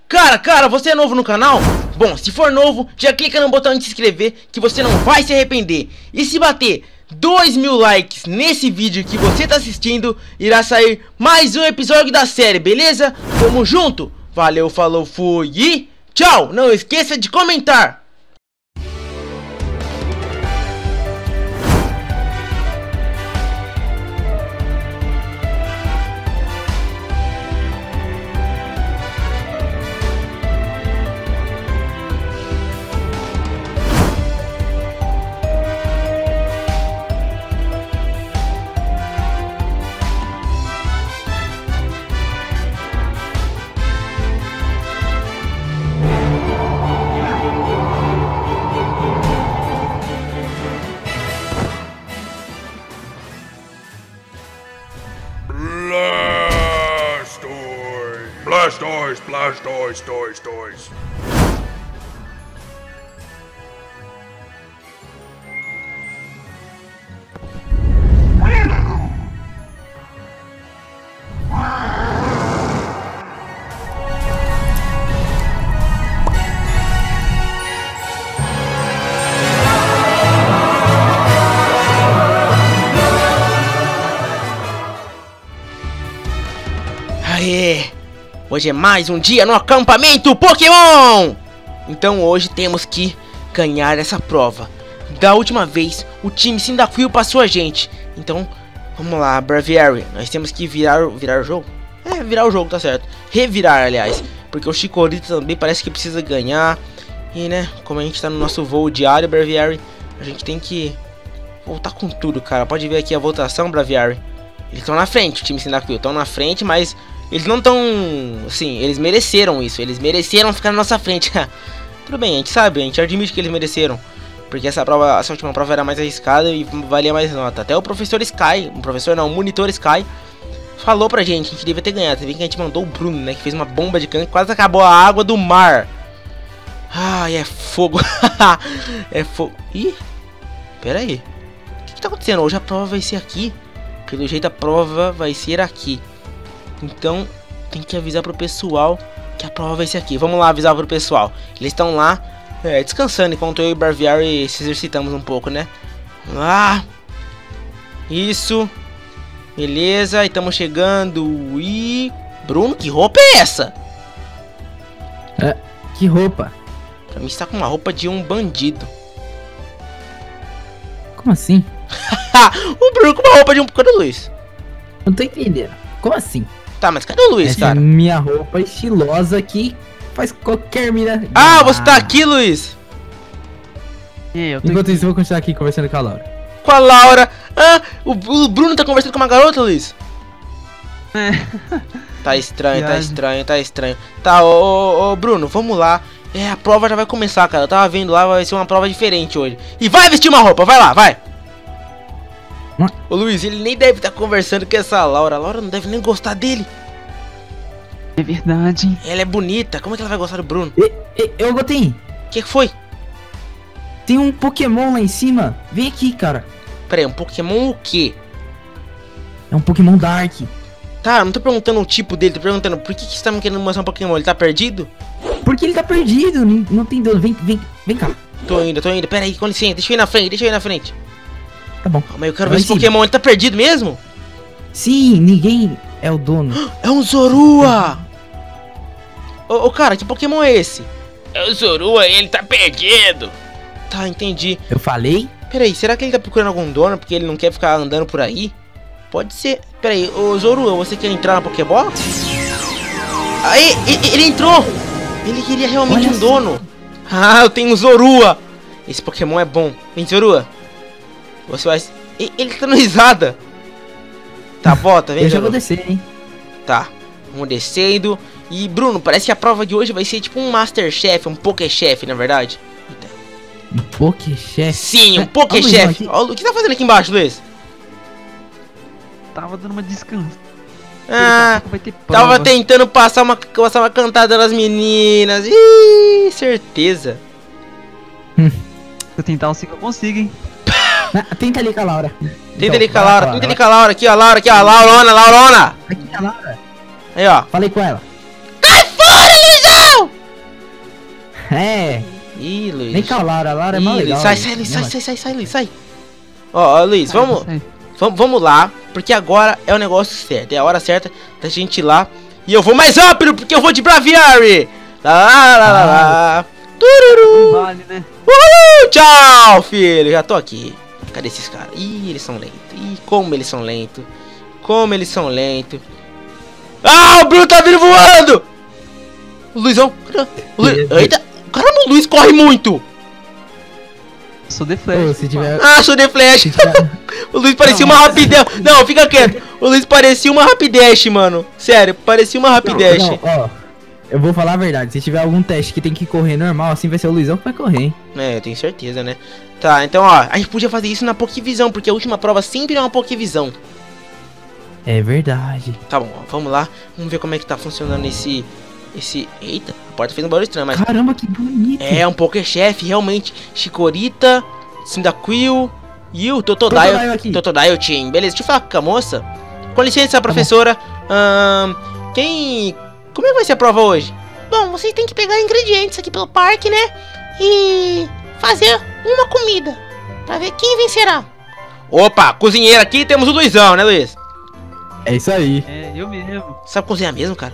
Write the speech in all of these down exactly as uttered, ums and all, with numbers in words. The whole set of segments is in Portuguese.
Cara, cara, você é novo no canal? Bom, se for novo, já clica no botão de se inscrever que você não vai se arrepender. E se bater dois mil likes nesse vídeo que você tá assistindo, irá sair mais um episódio da série, beleza? Tamo junto, valeu, falou, fui e tchau! Não esqueça de comentar! Blastoise, Blastoise, Toys, Toys. Aê! Hoje é mais um dia no acampamento Pokémon! Então hoje temos que ganhar essa prova. Da última vez, o time Cyndaquil passou a gente. Então, vamos lá, Braviary. Nós temos que virar, virar o jogo? É, virar o jogo, tá certo. Revirar, aliás. Porque o Chikorita também parece que precisa ganhar. E, né, como a gente tá no nosso voo diário, Braviary, a gente tem que voltar com tudo, cara. Pode ver aqui a votação, Braviary. Eles estão na frente, o time Cyndaquil. Estão na frente, mas... eles não estão, assim, eles mereceram isso. Eles mereceram ficar na nossa frente. Tudo bem, a gente sabe, a gente admite que eles mereceram. Porque essa prova, essa última prova era mais arriscada e valia mais nota. Até o professor Sky, o professor não, o monitor Sky, falou pra gente que a gente devia ter ganhado. Você vê que a gente mandou o Bruno, né, que fez uma bomba de cana e quase acabou a água do mar. Ai, é fogo. É fogo. Ih, pera aí. O que, que tá acontecendo? Hoje a prova vai ser aqui. Pelo jeito a prova vai ser aqui. Então, tem que avisar pro pessoal que a prova vai ser aqui. Vamos lá avisar pro pessoal. Eles estão lá, é, descansando, enquanto eu e o Braviary se exercitamos um pouco, né? Vamos lá. Isso. Beleza, e estamos chegando. E... Bruno, que roupa é essa? É, que roupa? Pra mim está com uma roupa de um bandido. Como assim? O Bruno com uma roupa de um... Cadê o Luiz? Não tô entendendo. Como assim? Tá, mas cadê o Luiz, Essa cara? é minha roupa estilosa que faz qualquer mina... Ah, você tá aqui, Luiz? Eu tô Enquanto isso, eu vou continuar aqui conversando com a Laura. Com a Laura? Ah, o, o Bruno tá conversando com uma garota, Luiz? É. Tá estranho, tá Viagem. estranho, tá estranho. Tá, ô, ô, ô, Bruno, vamos lá. É, a prova já vai começar, cara. Eu tava vendo lá, vai ser uma prova diferente hoje. E vai vestir uma roupa, vai lá, vai. Hum? Ô, Luiz, ele nem deve estar conversando com essa Laura. A Laura não deve nem gostar dele. É verdade. Ela é bonita, como é que ela vai gostar do Bruno? E, e, eu botei. O que que foi? Tem um Pokémon lá em cima. Vem aqui, cara. Pera aí, um Pokémon o quê? É um Pokémon Dark. Tá, eu não tô perguntando o tipo dele, tô perguntando por que, que você tá me querendo mostrar um Pokémon? Ele tá perdido? Porque ele tá perdido, não, não tem dono. Vem, vem, vem cá. Tô indo, tô indo, pera aí, com licença, deixa eu ir na frente, deixa eu ir na frente. Tá bom. Calma aí, eu quero Vai ver esse sim. Pokémon, ele tá perdido mesmo? Sim, ninguém é o dono. É um Zorua! Ô, ô, cara, que Pokémon é esse? É o Zorua, ele tá perdido! Tá, entendi. Eu falei? Pera aí, será que ele tá procurando algum dono porque ele não quer ficar andando por aí? Pode ser. Pera aí, ô Zorua, você quer entrar na Pokébola? Aí, e- ele entrou! Ele queria realmente Olha um só. dono. Ah, eu tenho um Zorua! Esse Pokémon é bom. Vem, Zorua. Você vai... E- Ele tá dando risada. Tá, volta, vem, Eu já vou Zorua. descer, hein? Tá, vamos descendo. E Bruno, parece que a prova de hoje vai ser tipo um Masterchef, um Pokéchef, na verdade. Eita. Um Pokéchef. Sim, um É, Pokéchef. ó, Luizão, Ó, o que tá fazendo aqui embaixo, Luiz? Tava dando uma descanso. Ah, Vai ter prova. tava tentando passar uma, passar uma cantada nas meninas. Ih, certeza. Se eu tentar, eu sei que eu consigo, hein? Ah, tenta ali com a Laura. Tenta Então, ali com a vai lá Laura, com tenta ali com a Laura. Aqui, ó, Laura, aqui, ó, Laurona, Laurona. Aqui com a Laura. Aí, ó. Falei com ela. Cai fora, Luizão! Vem cá, Lara. A Lara é mais Ih, legal. sai, Luiz. sai, Luiz, Vem sai, lá. sai, sai, sai, Luiz, sai. Ó, ó, Luiz, Sai, vamos, sai. vamos, vamos lá, porque agora é o negócio certo, é a hora certa da gente ir lá. E eu vou mais rápido, porque eu vou de Braviary. Lá, lá, lá, lá, lá. Tururu. Não vale, né? Uhul, tchau, filho, já tô aqui. Cadê esses caras? Ih, eles são lentos. Ih, como eles são lentos. Como eles são lentos. Ah, o Bruno tá vindo voando. O Luizão. O Lu... Eita, caramba, o Luiz corre muito. Sou The Ô, Flash. se tiver... Ah, sou The Flash. se tiver... O Luiz parecia Não, uma mas- rapidez. Não, fica quieto. O Luiz parecia uma rapidash, mano. Sério, parecia uma rapidash. Não, ó, eu vou falar a verdade. Se tiver algum teste que tem que correr normal, assim vai ser o Luizão que vai correr, hein? É, eu tenho certeza, né? Tá, então, ó, a gente podia fazer isso na Pokévisão, porque a última prova sempre é uma Pokévisão. É verdade. Tá bom, ó, vamos lá. Vamos ver como é que tá funcionando esse... Esse... Eita, a porta fez um barulho estranho, mas... Caramba, que bonito. É um Pokéchef, realmente. Chikorita, Cyndaquil e o Totodile Totodile. aqui. Totodile Team. Beleza, deixa eu falar com a moça. Com licença, professora. Ahn, quem... Como é que vai ser a prova hoje? Bom, vocês têm que pegar ingredientes aqui pelo parque, né? E fazer uma comida. Pra ver quem vencerá. Opa, cozinheiro aqui, temos o Luizão, né, Luiz? É isso aí. É, eu mesmo. Sabe cozinhar mesmo, cara?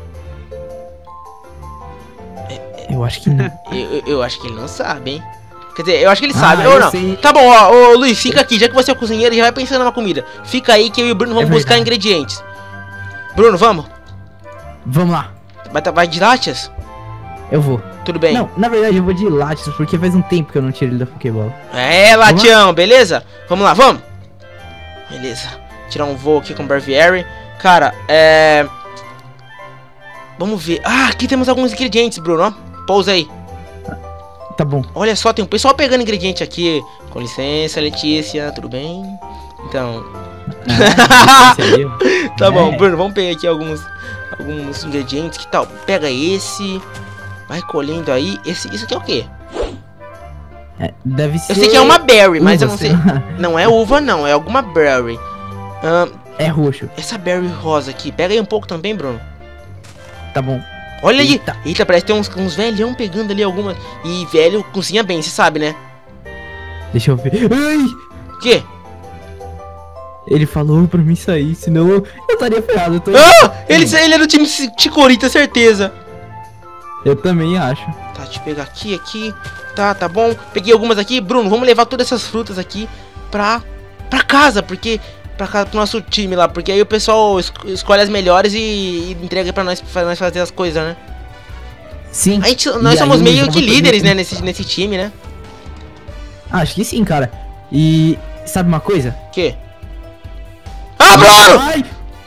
Eu acho que não. Eu, eu, eu acho que ele não sabe, hein? Quer dizer, eu acho que ele Ah, sabe, eu ou não? sei. Tá bom, ó, ô Luiz, fica aqui, já que você é o cozinheiro, já vai pensando numa comida. Fica aí que eu e o Bruno vamos É buscar verdade. ingredientes. Bruno, vamos? Vamos lá. Vai, tá- vai de látias? Eu vou. Tudo bem. Não, na verdade eu vou de Latios, porque faz um tempo que eu não tiro ele da Pokébola. É, Latião, beleza? Vamos lá, vamos? Beleza. Tirar um voo aqui com o Braviary. Cara, é... Vamos ver. Ah, aqui temos alguns ingredientes, Bruno, ó. Pousa aí. Tá bom. Olha só, tem um pessoal pegando ingrediente aqui. Com licença, Letícia, tudo bem? Então... Ah, esse aí, ó. Tá bom, É. Bruno, vamos pegar aqui alguns, alguns ingredientes. Que tal? Pega esse. Vai colhendo aí. Esse, isso aqui é o quê? É, deve ser. Eu sei que é uma berry, mas eu uva, não sei. lá. Não é uva, não. É alguma berry. Ahn, É roxo. essa berry rosa aqui. Pega aí um pouco também, Bruno. Tá bom. Olha aí. Eita. Eita, parece que tem uns, uns velhão pegando ali algumas. E velho cozinha bem, você sabe, né? Deixa eu ver. Ai! O quê? Ele falou pra mim sair, senão eu eu estaria ferrado. Eu, tô... Ah! Ele, ele é do time Chikorita, certeza. eu também acho. Tá, deixa eu pegar aqui, aqui. Tá, tá bom. Peguei algumas aqui. Bruno, vamos levar todas essas frutas aqui pra, pra casa, porque... Pra casa, pro nosso time lá, porque aí o pessoal es escolhe as melhores e, e entrega pra nós, pra nós fazer as coisas, né? Sim. A gente, E nós aí somos eu meio jogo que também líderes, com- né, nesse, nesse time, né? Acho que sim, cara. E sabe uma coisa? O quê? Ah, Bruno! Ai!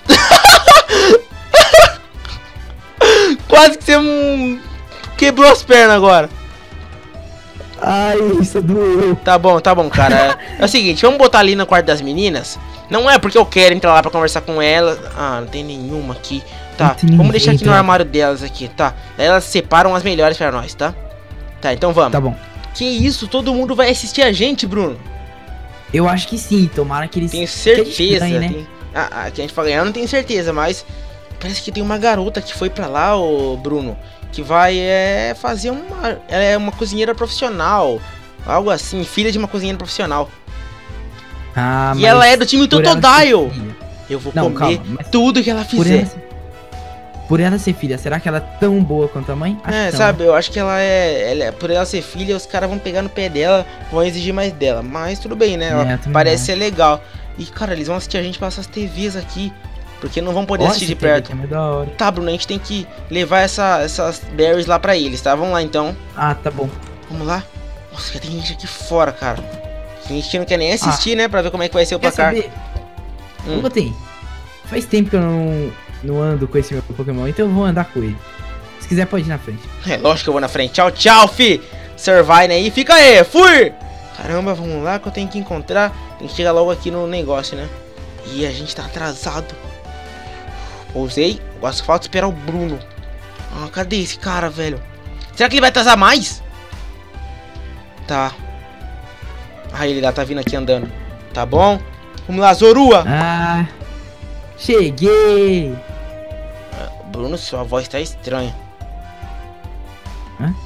Quase que você hum, quebrou as pernas agora. Ai, isso doeu. Tá bom, tá bom, cara. É o seguinte, vamos botar ali no quarto das meninas. Não é porque eu quero entrar lá pra conversar com elas. Ah, não tem nenhuma aqui. Tá, Não tem vamos ninguém, deixar aqui no droga. armário delas aqui, tá? Daí elas separam as melhores pra nós, tá? Tá, então vamos. Tá bom. Que isso, todo mundo vai assistir a gente, Bruno. Eu acho que sim. Tomara que eles. Tenho que a gente certeza. ganhe, né? tem- Ah, ah, que a gente vai ganhar, eu não tenho certeza, mas parece que tem uma garota que foi pra lá, ô Bruno, que vai é, fazer uma. Ela é uma cozinheira profissional. Algo assim, filha de uma cozinheira profissional. Ah, E mas ela é do time por ela ser Totodile. filha- Eu vou Não, comer calma, mas tudo que ela Por ela, fizer. ser- por ela ser filha, será que ela é tão boa quanto a mãe? Acho É, que não, sabe, eu acho que ela é, ela é- por ela ser filha, os caras vão pegar no pé dela, vão exigir mais dela. Mas tudo bem, né? É, Ela eu também parece acho. ser legal. E, cara, eles vão assistir a gente passar as T Vs aqui, porque não vão poder Ó, assistir esse de T V perto. aqui é muito da hora. Tá, Bruno, a gente tem que levar essa, essas berries lá pra eles, tá? Vamos lá, então. Ah, tá bom. Vamos lá. Nossa, já tem gente aqui fora, cara. A gente não quer nem assistir, né? Pra ver como é que vai ser o Quer placar. saber? Hum. Ô, Botem, faz tempo que eu não, não ando com esse meu Pokémon, então eu vou andar com ele. Se quiser, pode ir na frente. É lógico que eu vou na frente. Tchau, tchau, fi. Servine aí. Fica aí. Fui. Caramba, vamos lá que eu tenho que encontrar. Tem que chegar logo aqui no negócio, né? E a gente tá atrasado. Pousei. Agora só falta esperar o Bruno. Ah, cadê esse cara, velho? Será que ele vai atrasar mais? Tá. Ah, ele lá tá vindo aqui andando. Tá bom? Vamos lá, Zorua. Ah, cheguei! Bruno, sua voz tá estranha. Hã?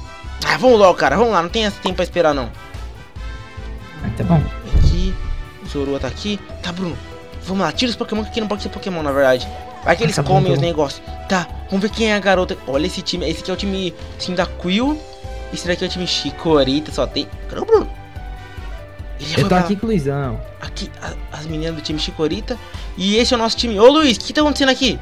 Ah, vamos logo, cara. Vamos lá. Não tem tempo pra esperar, não. Ah, tá bom. Aqui. O Zorua tá aqui. Tá, Bruno. Vamos lá. Tira os Pokémon, que aqui não pode ser Pokémon, na verdade. Vai que eles Ah, tá bom, comem tá os bom. negócios. Tá, vamos ver quem é a garota. Olha esse time. Esse aqui é o time Cyndaquil. Esse daqui é o time Chikorita. Só tem... Cadê o Bruno? Ele já Eu foi tô pra aqui lá. com o Luizão. Aqui, a- as meninas do time Chikorita. E esse é o nosso time. Ô, Luiz, o que tá acontecendo aqui?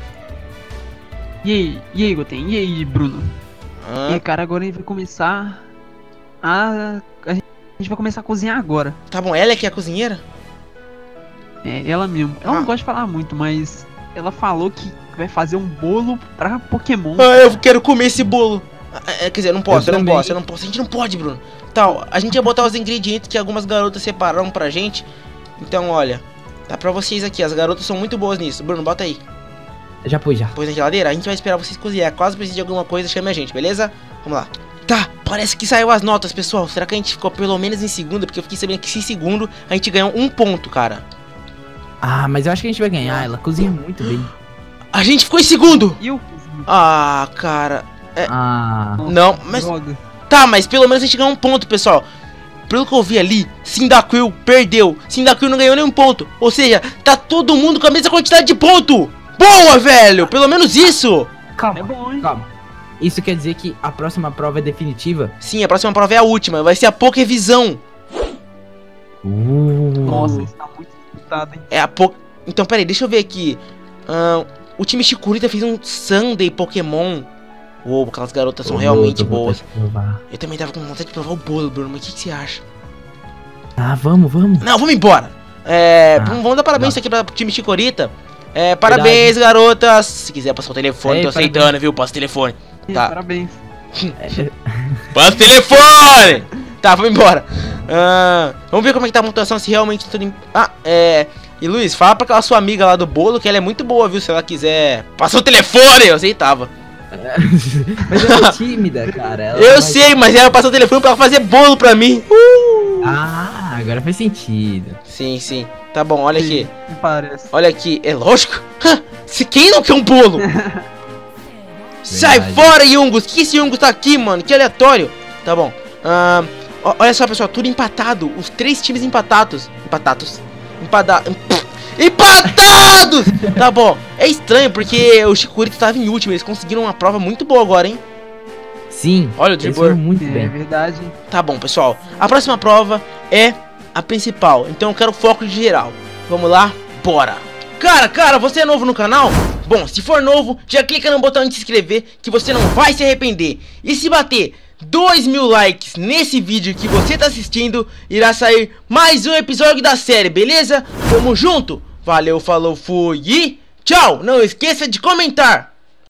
E aí, e aí, Goten? E aí, Bruno? Ah, E aí, cara, agora a gente vai começar a... A gente a gente vai começar a cozinhar agora. tá bom, ela é que é a cozinheira? É, ela mesmo. Ela Ah. não gosta de falar muito, mas ela falou que vai fazer um bolo pra Pokémon. Ah, eu quero comer esse bolo. Ah, é, quer dizer, eu não posso, eu, Eu não também. posso, eu não posso. A gente não pode, Bruno. Tal, a gente ia botar os ingredientes que algumas garotas separaram pra gente. Então, olha, tá pra vocês aqui. As garotas são muito boas nisso. Bruno, bota aí. Já pus, já. Põe na geladeira. A gente vai esperar vocês cozinhar. Caso precise de alguma coisa, chame a gente, beleza? Vamos lá. Tá, parece que saiu as notas, pessoal. Será que a gente ficou pelo menos em segundo? Porque eu fiquei sabendo que se segundo a gente ganhou um ponto, cara. Ah, mas eu acho que a gente vai ganhar. Ela cozinha muito bem. A gente ficou em segundo! E eu cozinho. Ah, cara. Ah, Não, mas... Droga. Tá, mas pelo menos a gente ganhou um ponto, pessoal. Pelo que eu vi ali, Cyndaquil perdeu. Cyndaquil não ganhou nenhum ponto. Ou seja, tá todo mundo com a mesma quantidade de ponto. Boa, velho! Pelo menos isso! calma, É bom, hein? calma. Isso quer dizer que a próxima prova é definitiva? Sim, a próxima prova é a última. Vai ser a Pokévisão. Uh, Nossa, isso tá muito disputado, hein? É a po... Então, peraí, deixa eu ver aqui. Ahn, o time Chikorita fez um Sunday Pokémon. Uou, aquelas garotas são Ô, realmente eu vou boas. ter que provar. Eu também tava com vontade de provar o bolo, Bruno. Mas o que, que você acha? Ah, vamos, vamos. Não, vamos embora. É, Ah, vamos, vamos dar parabéns não. aqui pra pro time Chikorita. É, parabéns, garotas. Se quiser passar o telefone, Ei, tô parabéns. aceitando, viu? Passa o telefone. Tá. Parabéns. Passa o telefone! Tá, vamos embora. Ah, vamos ver como é que tá a pontuação, se realmente tudo... Em... Ah, é... E Luiz, fala pra aquela sua amiga lá do bolo que ela é muito boa, viu? Se ela quiser... Passa o telefone! Eu aceitava. Mas ela é tímida, cara. Ela Eu vai- sei, mas ela passou o telefone pra ela fazer bolo pra mim. Ah, agora faz sentido. Sim, sim. Tá bom, olha aqui. Me parece. Olha aqui. É lógico. Hã, se quem não quer um bolo? Sai Verdade. fora, Yungus. Que esse Yungus tá aqui, mano? Que aleatório. Tá bom. Ahn, ó- olha só, pessoal. Tudo empatado. Os três times empatados. Empatados. Empada... Empatados! Tá bom. É estranho porque o Chikorita tava em último. Eles conseguiram uma prova muito boa agora, hein? Sim. Olha o eles Dribor. foram muito É bem. verdade. Tá bom, pessoal. A próxima prova é a principal. Então eu quero foco de geral. Vamos lá? Bora! Cara, cara, você é novo no canal? Bom, se for novo, já clica no botão de se inscrever que você não vai se arrepender. E se bater dois mil likes nesse vídeo que você tá assistindo, irá sair mais um episódio da série, beleza? Tamo junto? Valeu, falou, fui e tchau! Não esqueça de comentar!